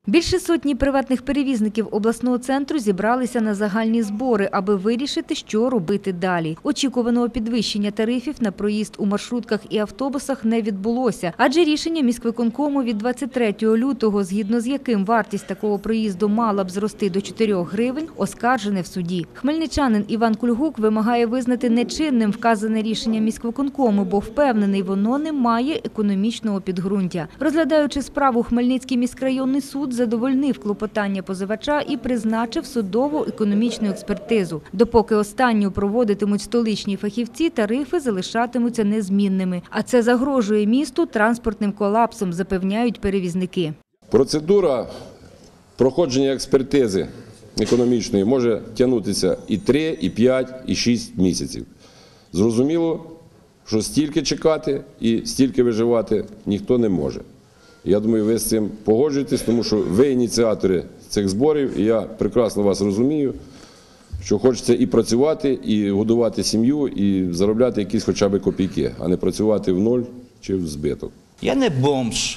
Більше сотні приватних перевізників обласного центру зібралися на загальні збори, аби вирішити, що робити далі. Очікуваного підвищення тарифів на проїзд у маршрутках і автобусах не відбулося, адже рішення міськвиконкому від 23 лютого, згідно з яким вартість такого проїзду мала б зрости до 4 гривень, оскаржене в суді. Хмельничанин Іван Кульгук вимагає визнати нечинним вказане рішення міськвиконкому, бо впевнений, воно не має економічного підґрунтя. Розглядаючи справу, Хмельницький міськрайонний суд задовольнив клопотання позивача і призначив судову економічну експертизу. Допоки останню проводитимуть столичні фахівці, тарифи залишатимуться незмінними. А це загрожує місту транспортним колапсом, запевняють перевізники. Процедура проходження експертизи економічної може тягнутися і 3, і 5, і 6 місяців. Зрозуміло, що стільки чекати і стільки виживати ніхто не може. Я думаю, ви з цим погоджуєтесь, тому що ви ініціатори цих зборів, і я прекрасно вас розумію, що хочеться і працювати, і годувати сім'ю, і заробляти якісь хоча б копійки, а не працювати в ноль чи в збиток. Я не бомж,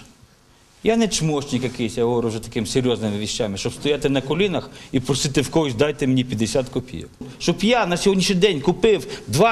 я не чмошник якийсь, я говорю вже такими серйозними віщами, щоб стояти на колінах і просити в когось, дайте мені 50 копійок. Щоб я на сьогоднішній день купив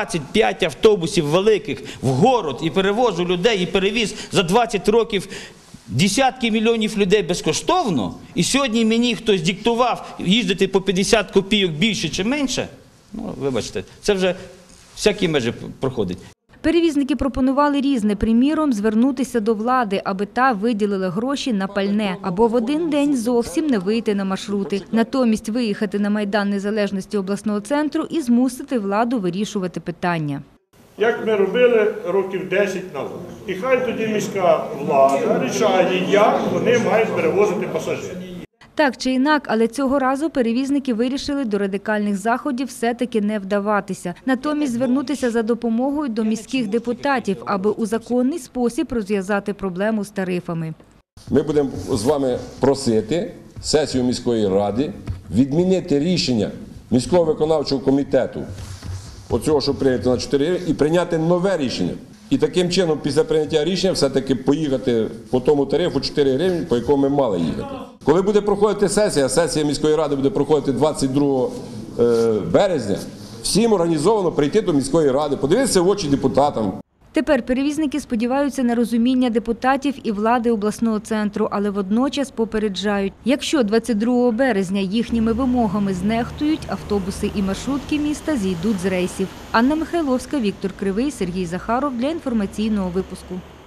25 автобусів великих в город і перевожу людей, і перевіз за 20 років десятки мільйонів людей безкоштовно, і сьогодні мені хтось диктував їздити по 50 копійок більше чи менше, ну, вибачте, це вже всякі межі проходить. Перевізники пропонували різне, приміром, звернутися до влади, аби та виділила гроші на пальне, або в один день зовсім не вийти на маршрути, натомість виїхати на Майдан Незалежності обласного центру і змусити владу вирішувати питання. Як ми робили років 10 назад. І хай тоді міська влада рішає, як вони мають перевозити пасажирів. Так чи інак, але цього разу перевізники вирішили до радикальних заходів все-таки не вдаватися. Натомість звернутися за допомогою до міських депутатів, аби у законний спосіб розв'язати проблему з тарифами. Ми будемо з вами просити сесію міської ради відмінити рішення міського виконавчого комітету, оцього, що прийнято на 4 гривні, і прийняти нове рішення. І таким чином, після прийняття рішення, все-таки поїхати по тому тарифу 4 гривні, по якому ми мали їхати. Коли буде проходити сесія міської ради буде проходити 22 березня, всім організовано прийти до міської ради, подивитися в очі депутатам. Тепер перевізники сподіваються на розуміння депутатів і влади обласного центру, але водночас попереджають, якщо 22 березня їхніми вимогами знехтують, автобуси і маршрутки міста зійдуть з рейсів. Анна Михайловська, Віктор Кривий, Сергій Захаров для інформаційного випуску.